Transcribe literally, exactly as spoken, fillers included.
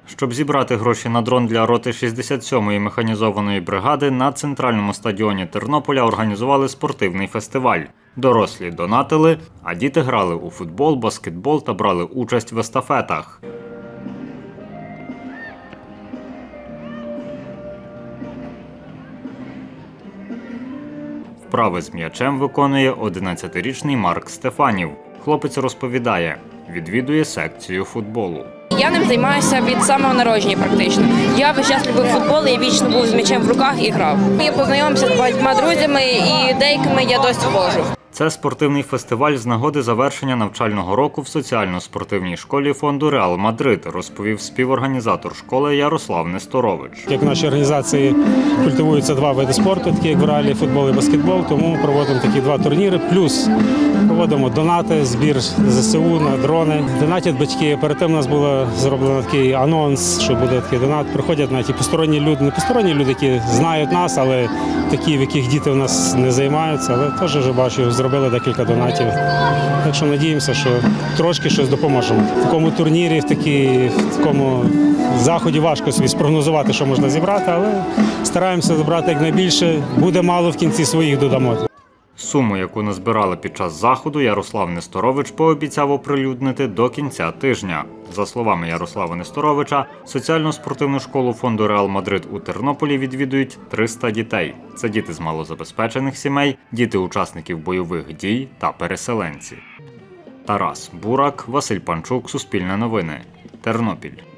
Щоб зібрати гроші на дрон для роти шістдесят сьомої механізованої бригади, на центральному стадіоні Тернополя організували спортивний фестиваль. Дорослі донатили, а діти грали у футбол, баскетбол та брали участь в естафетах. Вправи з м'ячем виконує одинадцятирічний Марк Стефанів. Хлопець розповідає, відвідує секцію футболу. Я ним займаюся від самого народження практично. Я весь час любив футбол, я вічно був з м'ячем в руках і грав. Я познайомився з багатьма друзями і деякими я досі ходжу. Це спортивний фестиваль з нагоди завершення навчального року в соціально-спортивній школі фонду «Реал Мадрид», розповів співорганізатор школи Ярослав Несторович. Як в нашій організації культивуються два види спорту, такі як в реалі, футбол і баскетбол, тому проводимо такі два турніри, плюс проводимо донати, збір ЗСУ на дрони. Донатять батьки. Перед тим у нас було зроблено такий анонс, що буде такий донат. Приходять навіть і посторонні люди, не посторонні люди, які знають нас, але такі, в яких діти в нас не займаються, але теж вже бачу, зробили декілька донатів. Так що надіємося, що трошки щось допоможемо. В такому турнірі, в, такій, в такому заході важко собі спрогнозувати, що можна зібрати, але стараємося зібрати якнайбільше. Буде мало, в кінці своїх додамо. Суму, яку назбирали під час заходу, Ярослав Несторович пообіцяв оприлюднити до кінця тижня. За словами Ярослава Несторовича, соціально-спортивну школу фонду «Реал Мадрид» у Тернополі відвідують триста дітей. Це діти з малозабезпечених сімей, діти учасників бойових дій та переселенці. Тарас Бурак, Василь Панчук, Суспільне новини, Тернопіль.